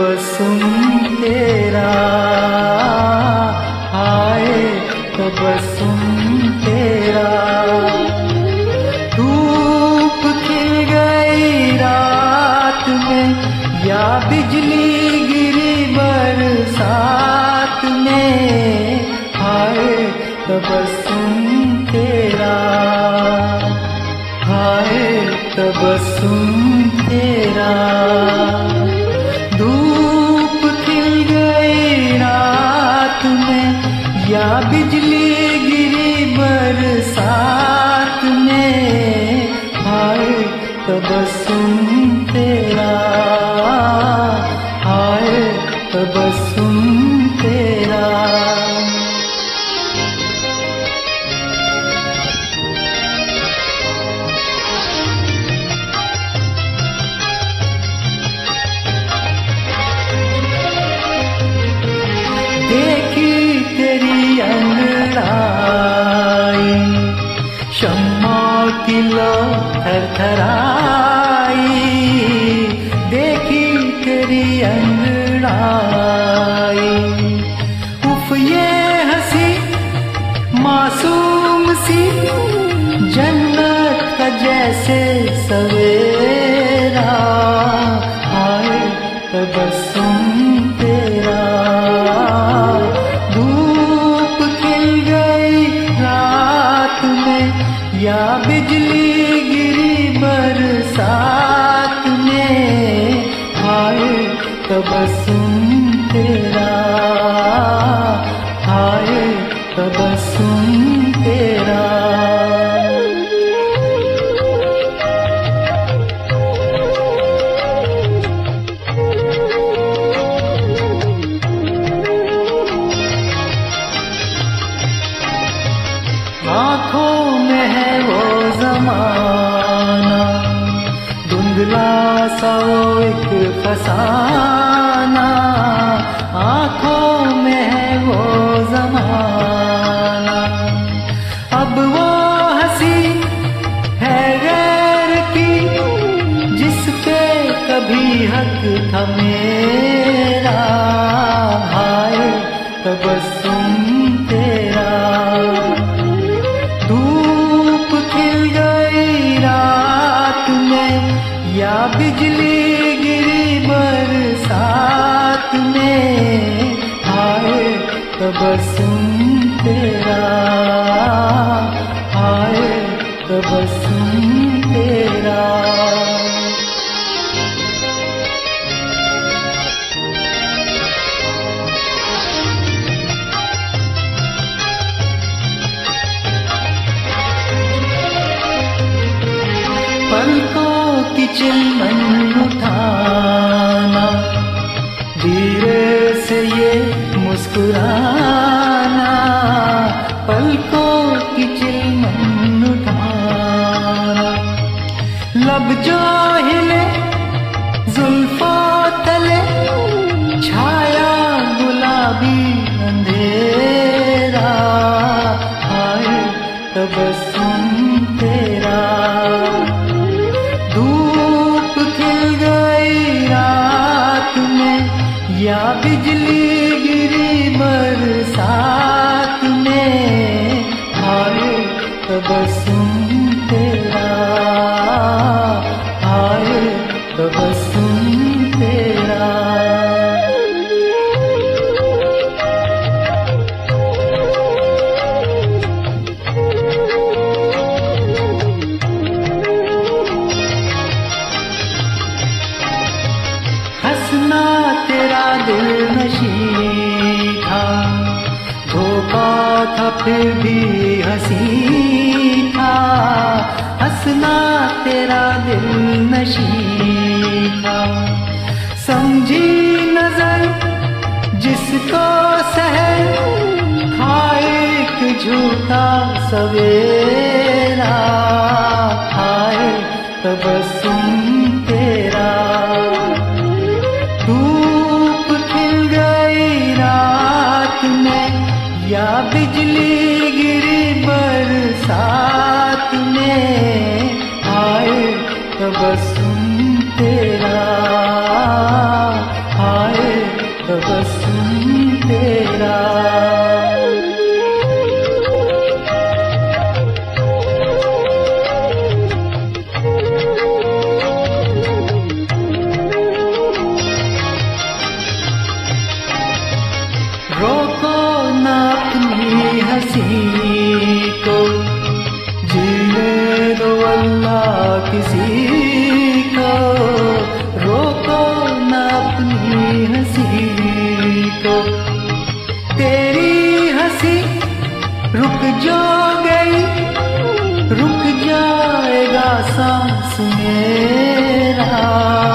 तबस्सुम तेरा, हाय तबस्सुम तेरा। धूप खिल गई रात में या बिजली गिरी बरसात में, हाय तबस्सुम तेरा, हाय तबस्सुम तेरा। धूप खिल गई रात में या बिजली गिरी बरसात में, हाय तबस्सुम तेरा, हाय तबस्सुम तेरा। देखी तेरी अंगड़ाई शम्मा की लो थरथराई, देखी तेरी अंगड़ाई। उफ ये हंसी मासूम सी जन्नत का जैसे सवेरा, हाय तबस्सुम तेरा। धूप खिल गई रात में या बिजली गिरी बरसात में, हाय तबस्सुम तेरा, हाय तबस्सुम तेरा। आँखों में है वो ज़माना धुंधला सा वो एक फसाना, आँखों में है वो ज़माना। अब वो हंसी है गैर की जिस पे कभी हक था मेरा, हाय तबस्सुम तेरा। धूप खिल गई रात में या बिजली गिरी बरसात में, हाय तबस्सुम तेरा, हाय तबस्सुम तेरा। पलकों की चिलमन उठाना, धीरे से ये मुस्कुराना, पलकों की चिलमन उठाना। लब जो हिले जुल्फों तले छाया गुलाबी अंधेरा, हाय तबस्सुम तेरा। धूप खिल गई रात में या बिजली गिरी बरसात में, हाय तबस्सुम तेरा, हाय तबस्सुम तेरा। हंसना तेरा दिल नशी था, धोखा था फिर भी हंसी था। हंसना तेरा दिल नशी था, समझी नजर जिसको सहर था एक झूठा सवेरा, हाय तबस्सुम तेरा। धूप खिल गई रात में या बिजली गिरी बरसात में, हाय तबस्सुम तेरा, हाय गई, रुक जाएगा सांस मेरा।